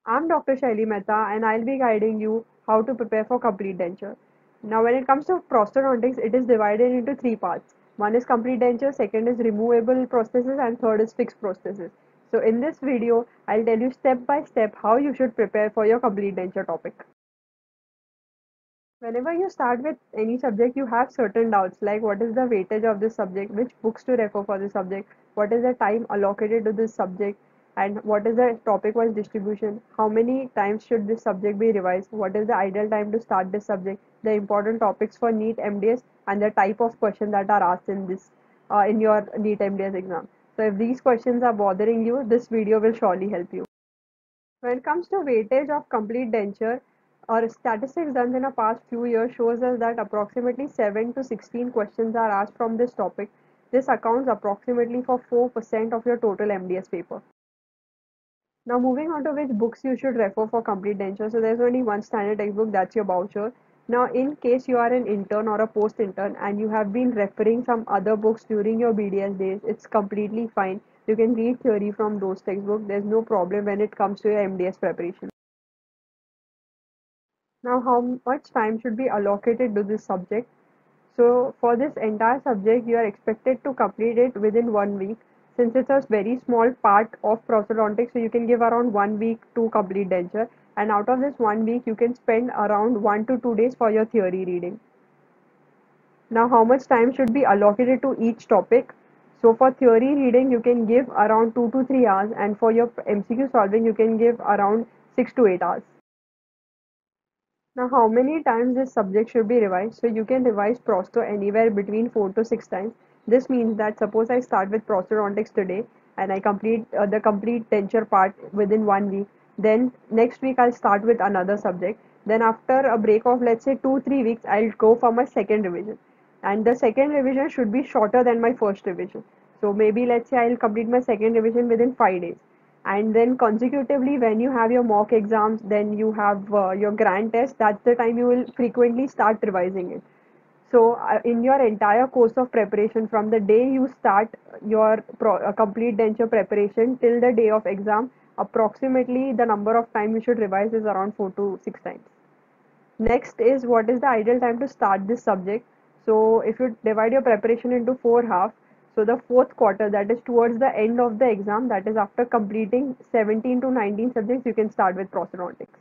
I'm Dr. Shaili Mehta and I'll be guiding you how to prepare for complete denture. Now when it comes to prosthodontics, it is divided into three parts. One is complete denture, second is removable prosthesis and third is fixed prosthesis. So in this video, I'll tell you step by step how you should prepare for your complete denture topic. Whenever you start with any subject, you have certain doubts like what is the weightage of this subject, which books to refer for this subject, what is the time allocated to this subject, and what is the topic wise distribution, how many times should this subject be revised, what is the ideal time to start this subject, the important topics for NEET MDS, and the type of question that are asked in this in your NEET MDS exam. So if these questions are bothering you, this video will surely help you. When it comes to weightage of complete denture, our statistics done in the past few years shows us that approximately 7 to 16 questions are asked from this topic. This accounts approximately for 4% of your total MDS paper. Now moving on to which books you should refer for complete denture. So there's only one standard textbook, that's your Boucher. Now in case you are an intern or a post intern and you have been referring some other books during your BDS days, it's completely fine. You can read theory from those textbooks. There's no problem when it comes to your MDS preparation. Now, how much time should be allocated to this subject? So, for this entire subject, you are expected to complete it within 1 week. Since it's a very small part of prosthodontics, so you can give around 1 week to complete denture. And out of this 1 week, you can spend around 1 to 2 days for your theory reading. Now, how much time should be allocated to each topic? So, for theory reading, you can give around 2 to 3 hours, and for your MCQ solving, you can give around 6 to 8 hours. Now, how many times this subject should be revised? So, you can revise prosto anywhere between 4 to 6 times. This means that suppose I start with prosthodontics today and I complete the complete denture part within 1 week. Then next week I'll start with another subject. Then after a break of let's say 2 3 weeks, I'll go for my second revision. And the second revision should be shorter than my first revision. So maybe let's say I'll complete my second revision within 5 days, and then consecutively when you have your mock exams, then you have your grand test, that's the time you will frequently start revising it. So in your entire course of preparation, from the day you start your complete denture preparation till the day of exam, approximately the number of time you should revise is around 4 to 6 times. Next is what is the ideal time to start this subject. So if you divide your preparation into four halves, so the fourth quarter, that is towards the end of the exam, that is after completing 17 to 19 subjects, you can start with prosthodontics.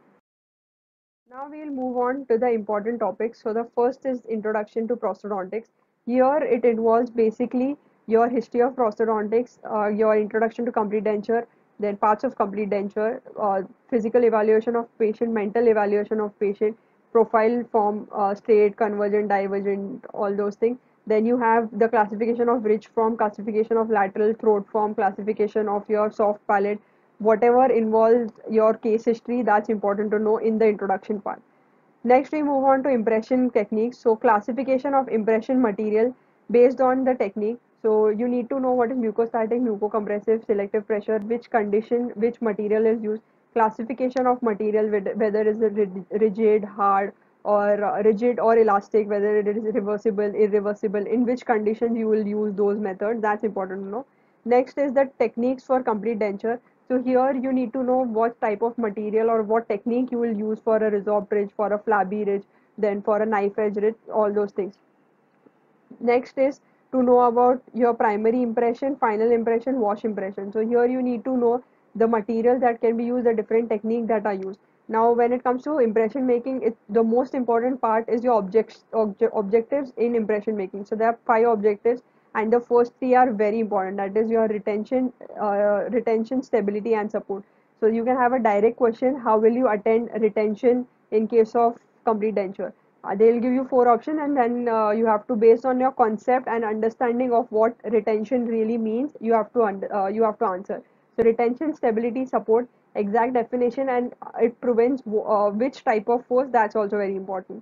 Now we'll move on to the important topics. So the first is introduction to prosthodontics. Here it involves basically your history of prosthodontics, your introduction to complete denture, then parts of complete denture, physical evaluation of patient, mental evaluation of patient, profile form, straight, convergent, divergent, all those things. Then you have the classification of ridge form, classification of lateral throat form, classification of your soft palate, whatever involves your case history, that's important to know in the introduction part. Next, we move on to impression techniques. So, classification of impression material based on the technique. So, you need to know what is mucostatic, mucocompressive, selective pressure, which condition, which material is used, classification of material, whether it is rigid, hard, or rigid or elastic, whether it is reversible, irreversible, in which conditions you will use those methods. That's important to know. Next is the techniques for complete denture. So here you need to know what type of material or what technique you will use for a resorbed ridge, for a flabby ridge, then for a knife edge ridge, all those things. Next is to know about your primary impression, final impression, wash impression. So here you need to know the materials that can be used, the different techniques that are used. Now when it comes to impression making, the most important part is your objectives in impression making. So there are 5 objectives and the first 3 are very important. That is your retention, stability and support. So you can have a direct question, how will you attend retention in case of complete denture? They'll give you 4 options and then you have to, based on your concept and understanding of what retention really means, you have to answer. So retention, stability, support, exact definition, and it prevents which type of force, that's also very important.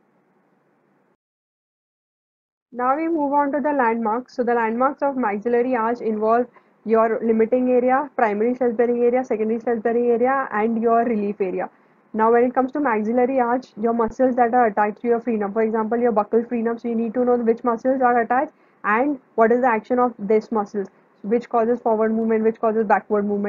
Now we move on to the landmarks. So the landmarks of maxillary arch involve your limiting area, primary stress bearing area, secondary stress bearing area, and your relief area. Now when it comes to maxillary arch, your muscles that are attached to your frenum, for example your buccal frenum, so you need to know which muscles are attached and what is the action of this muscles, which causes forward movement, which causes backward movement.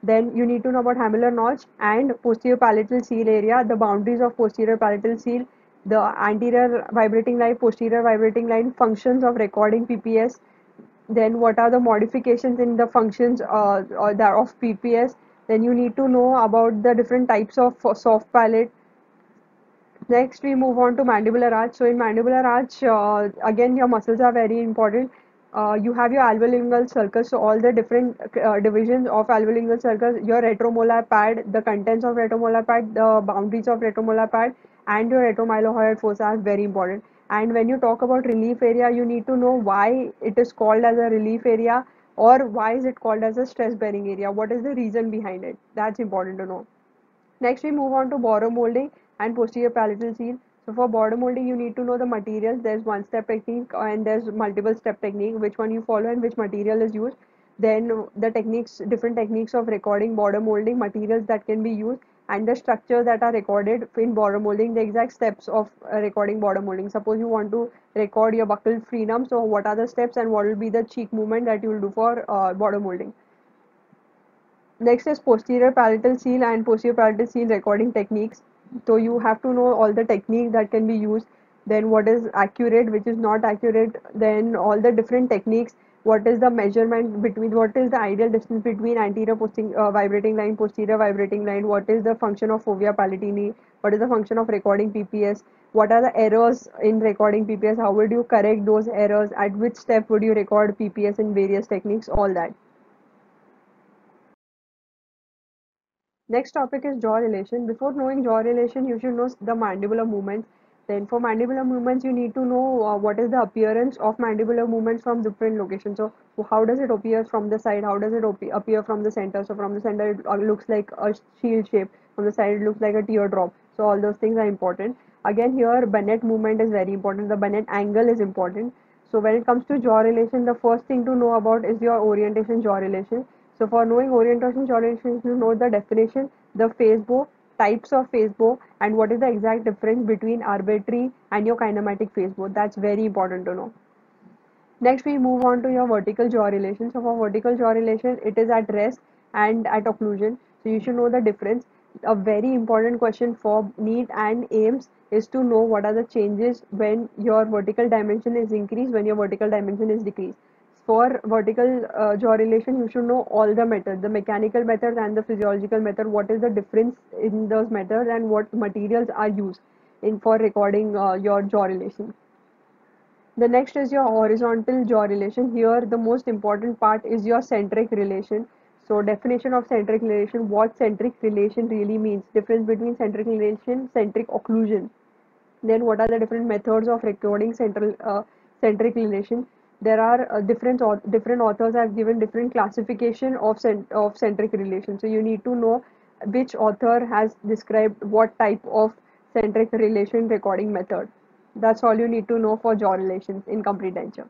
Then you need to know about hamular notch and posterior palatal seal area, the boundaries of posterior palatal seal, the anterior vibrating line, posterior vibrating line, functions of recording PPS, then what are the modifications in the functions or the, of PPS. Then you need to know about the different types of soft palate. Next, we move on to mandibular arch. So in mandibular arch, again, your muscles are very important. You have your alveolingual sulcus, so all the different divisions of alveolingual sulcus, your retromolar pad, the contents of retromolar pad, the boundaries of retromolar pad, and your retromylohyoid fossa are very important. And when you talk about relief area, you need to know why it is called as a relief area, or why is it called as a stress bearing area. What is the reason behind it? That's important to know. Next, we move on to border molding and posterior palatal seal. So for border molding, you need to know the materials. There's one step technique and there's multiple step technique, which one you follow and which material is used. Then the techniques, different techniques of recording border molding, materials that can be used, and the structures that are recorded in border molding, the exact steps of recording border molding. Suppose you want to record your buccal frenum, so what are the steps and what will be the cheek movement that you will do for border molding. Next is posterior palatal seal and posterior palatal seal recording techniques. So you have to know all the techniques that can be used, then what is accurate, which is not accurate, then all the different techniques, what is the measurement between, what is the ideal distance between anterior vibrating line, posterior vibrating line, what is the function of fovea palatini, what is the function of recording PPS, what are the errors in recording PPS, how would you correct those errors, at which step would you record PPS in various techniques, all that. Next topic is jaw relation. Before knowing jaw relation, you should know the mandibular movements. Then for mandibular movements, you need to know what is the appearance of mandibular movements from different locations. So how does it appear from the side? How does it appear from the center? So from the center, it looks like a shield shape. From the side, it looks like a teardrop. So all those things are important. Again, here Bennett movement is very important. The Bennett angle is important. So when it comes to jaw relation, the first thing to know about is your orientation jaw relation. So for knowing orientation jaw relation, you know the definition, the face bow, types of face bow, and what is the exact difference between arbitrary and your kinematic face bow. That's very important to know. Next, we move on to your vertical jaw relation. So for vertical jaw relation, it is at rest and at occlusion. So you should know the difference. A very important question for NEET and AIMS is to know what are the changes when your vertical dimension is increased, when your vertical dimension is decreased. For vertical jaw relation, you should know all the methods, the mechanical method and the physiological method. What is the difference in those methods and what materials are used in for recording your jaw relation. The next is your horizontal jaw relation. Here, the most important part is your centric relation. So, definition of centric relation, what centric relation really means, difference between centric relation, centric occlusion. Then, what are the different methods of recording centric relation? There are different authors have given different classification of centric relation. So, you need to know which author has described what type of centric relation recording method. That's all you need to know for jaw relations in complete denture.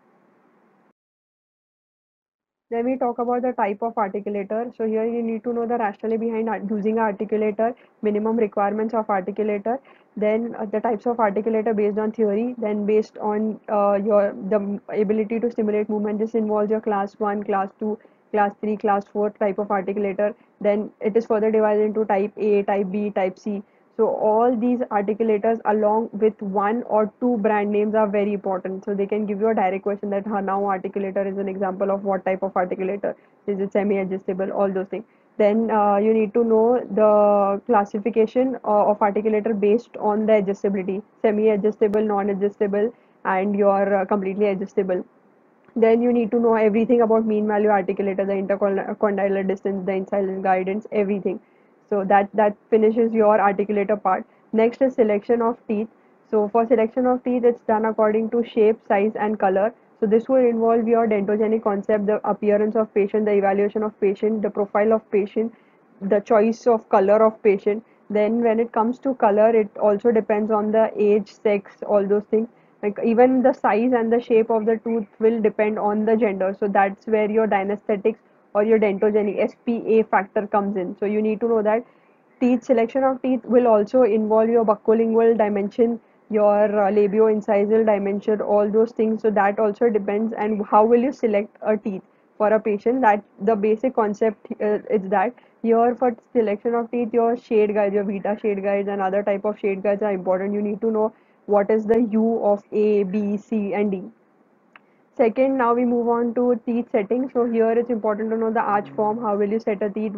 Then we talk about the type of articulator. So here you need to know the rationale behind using an articulator, minimum requirements of articulator, then the types of articulator based on theory, then based on your the ability to stimulate movement. This involves your class 1, class 2, class 3, class 4 type of articulator. Then it is further divided into type A, type B, type C. So all these articulators along with one or two brand names are very important. So they can give you a direct question that now articulator is an example of what type of articulator. Is it semi-adjustable? All those things. Then you need to know the classification of articulator based on the adjustability, semi-adjustable, non-adjustable, and your completely adjustable. Then you need to know everything about mean value articulator, the intercondylar distance, the incisal guidance, everything. So that finishes your articulator part. Next is selection of teeth. So for selection of teeth, it's done according to shape, size, and color. So this will involve your dentogenic concept, the appearance of patient, the evaluation of patient, the profile of patient, the choice of color of patient. Then when it comes to color, it also depends on the age, sex, all those things. Like even the size and the shape of the tooth will depend on the gender. So that's where your dynesthetics or your dentogenic SPA factor comes in. So you need to know that teeth selection of teeth will also involve your buccolingual dimension, your labio-incisal dimension, all those things. So that also depends. And how will you select a teeth? for a patient. That the basic concept is that here for selection of teeth, your shade guides, your Vita shade guides and other type of shade guides are important. You need to know what is the hue of A, B, C, and D. Second, now we move on to teeth setting. So here it's important to know the arch form. How will you set a teeth?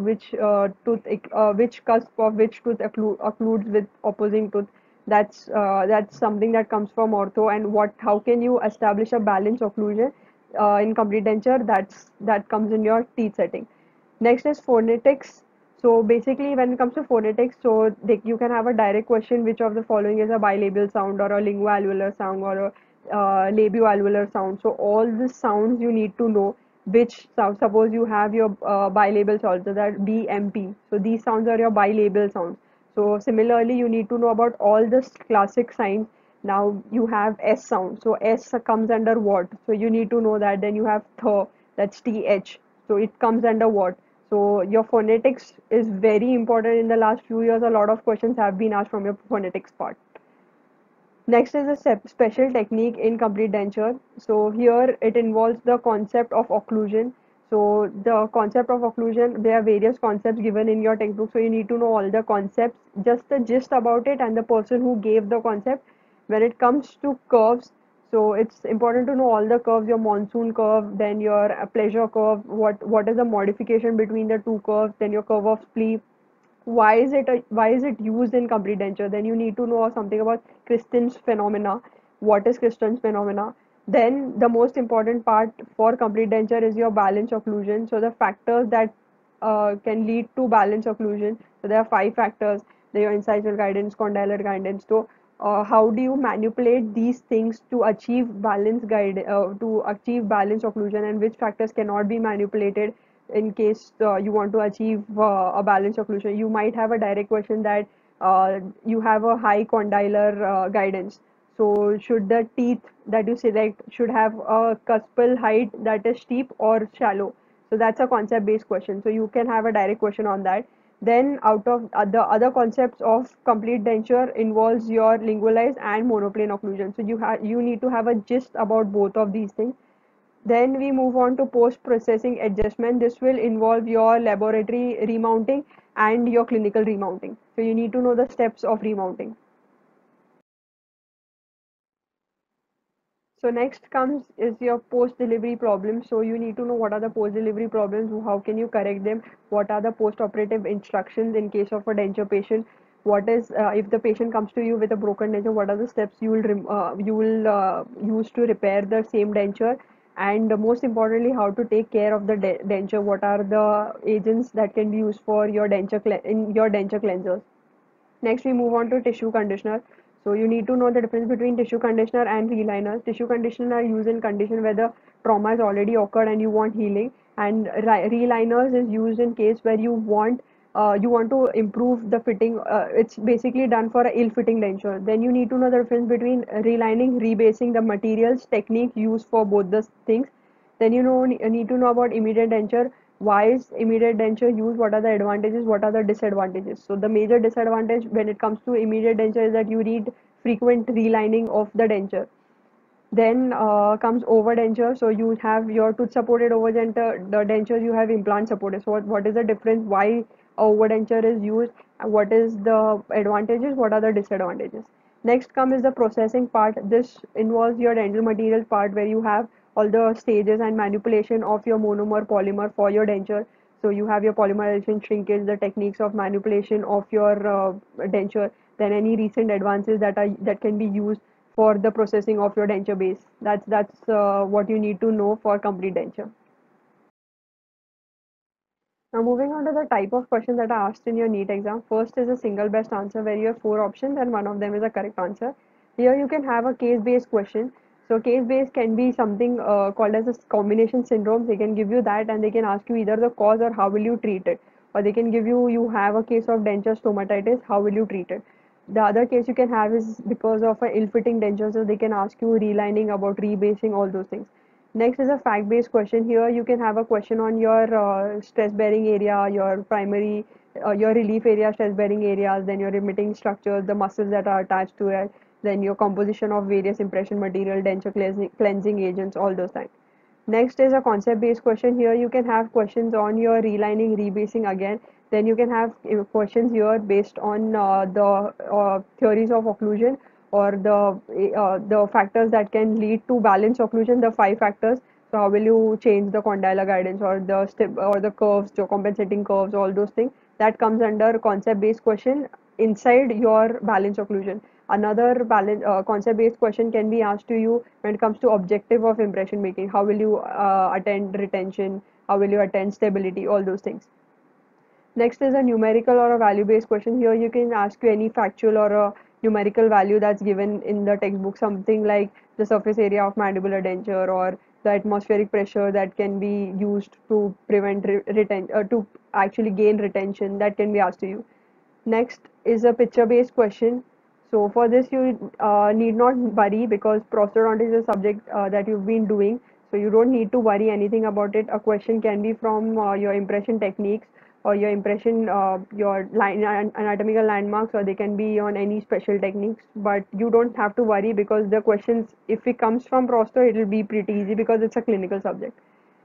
Which cusp of which tooth occludes with opposing tooth? That's something that comes from ortho. And what? How can you establish a balance occlusion in complete denture? That comes in your teeth setting. Next is phonetics. So basically, when it comes to phonetics, you can have a direct question: which of the following is a bilabial sound, or a linguoalveolar sound, or a labioalveolar sound? So all these sounds you need to know. Which sound? Suppose you have your bilabial sounds, so that B, M, P. So these sounds are your bilabial sounds. So similarly, you need to know about all the classic signs. Now you have S sound. So S comes under what? So you need to know that. Then you have th, that's TH. So it comes under what? So your phonetics is very important. In the last few years, a lot of questions have been asked from your phonetics part. Next is a special technique in complete denture. So here it involves the concept of occlusion. So the concept of occlusion, there are various concepts given in your textbook. So you need to know all the concepts, just the gist about it, and the person who gave the concept. When it comes to curves, so it's important to know all the curves, your monsoon curve, then your pleasure curve, what is the modification between the two curves, then your curve of splee, why is it used in complete denture. Then you need to know something about Kristin's phenomena. What is Kristin's phenomena? Then the most important part for complete denture is your balance occlusion. So the factors that can lead to balance occlusion. So there are five factors: your incisal guidance, condylar guidance. So how do you manipulate these things to achieve to achieve balance occlusion, and which factors cannot be manipulated in case you want to achieve a balanced occlusion? You might have a direct question that you have a high condylar guidance. So should the teeth that you select should have a cuspal height that is steep or shallow? So that's a concept based question. So you can have a direct question on that. Then out of the other concepts of complete denture involves your lingualized and monoplane occlusion. So you need to have a gist about both of these things. Then we move on to post-processing adjustment. This will involve your laboratory remounting and your clinical remounting. So you need to know the steps of remounting. So next comes is your post-delivery problems. So you need to know what are the post-delivery problems, how can you correct them, what are the post-operative instructions in case of a denture patient, what is if the patient comes to you with a broken denture, what are the steps you will use to repair the same denture, and most importantly, how to take care of the denture, what are the agents that can be used for your in your denture cleansers. Next, we move on to tissue conditioner. So you need to know the difference between tissue conditioner and reliners. Tissue conditioner are used in condition where the trauma has already occurred and you want healing, and reliners is used in case where you want to improve the fitting. It's basically done for a ill-fitting denture. Then you need to know the difference between relining, rebasing, the materials, technique used for both the things. Then need to know about immediate denture. Why is immediate denture used? What are the advantages? What are the disadvantages? So the major disadvantage when it comes to immediate denture is that you need frequent relining of the denture. Then comes overdenture. So you have your tooth supported overdenture, the dentures you have implant supported. So what is the difference? Why overdenture is used? What is the advantages? What are the disadvantages? Next comes is the processing part. This involves your dental materials part where you have all the stages and manipulation of your monomer polymer for your denture. So you have your polymerization, shrinkage, the techniques of manipulation of your denture, then any recent advances that can be used for the processing of your denture base. That's what you need to know for complete denture. Now moving on to the type of question that are asked in your NEET exam. First is a single best answer where you have four options and one of them is a correct answer. Here you can have a case-based question. So case-based can be something called as a combination syndrome. They can give you that and they can ask you either the cause or how will you treat it. Or they can give you have a case of denture stomatitis, how will you treat it. The other case you can have is because of an ill-fitting denture, so they can ask you relining, about rebasing, all those things. Next is a fact-based question. Here you can have a question on your stress-bearing area, your relief area, stress-bearing areas, then your remitting structures, the muscles that are attached to it, then your composition of various impression material, denture cleansing agents, all those things. Next is a concept-based question. Here you can have questions on your relining, rebasing again. Then you can have questions here based on the theories of occlusion or the factors that can lead to balanced occlusion, the five factors. So how will you change the condylar guidance or the step or the curves, the compensating curves, all those things that comes under concept-based question inside your balance occlusion. Another balance concept-based question can be asked to you when it comes to objective of impression making. How will you attend retention? How will you attend stability? All those things. Next is a numerical or a value-based question. Here you can ask you any factual or a numerical value that's given in the textbook, something like the surface area of mandibular denture or the atmospheric pressure that can be used to prevent to actually gain retention, that can be asked to you. Next is a picture-based question. So for this, you need not worry because prosthodontics is a subject that you've been doing. So you don't need to worry anything about it. A question can be from your impression techniques or your impression, your anatomical landmarks, or they can be on any special techniques. But you don't have to worry because the questions, if it comes from prosto, it will be pretty easy because it's a clinical subject.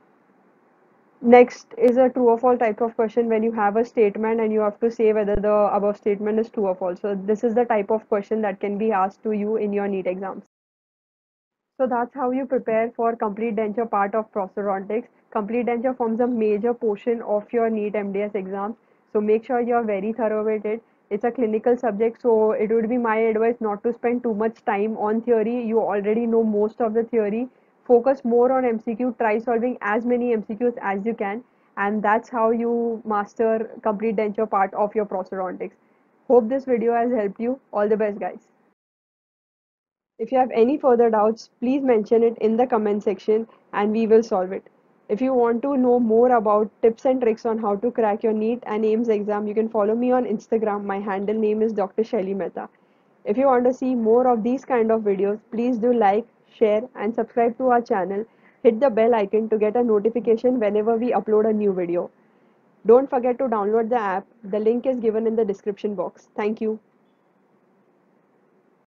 Next is a true or false type of question when you have a statement and you have to say whether the above statement is true or false. So this is the type of question that can be asked to you in your NEET exams. So that's how you prepare for complete denture part of prosthodontics. Complete denture forms a major portion of your NEET MDS exams. So make sure you're very thorough with it. It's a clinical subject, so it would be my advice not to spend too much time on theory. You already know most of the theory. Focus more on MCQ. Try solving as many MCQs as you can, and that's how you master complete denture part of your prosthodontics. Hope this video has helped you. All the best, guys. If you have any further doubts, please mention it in the comment section and we will solve it. If you want to know more about tips and tricks on how to crack your NEET and AIMS exam, you can follow me on Instagram. My handle name is Dr. Shelly Mehta. If you want to see more of these kind of videos, please do like, share and subscribe to our channel. Hit the bell icon to get a notification whenever we upload a new video. Don't forget to download the app. The link is given in the description box. Thank you.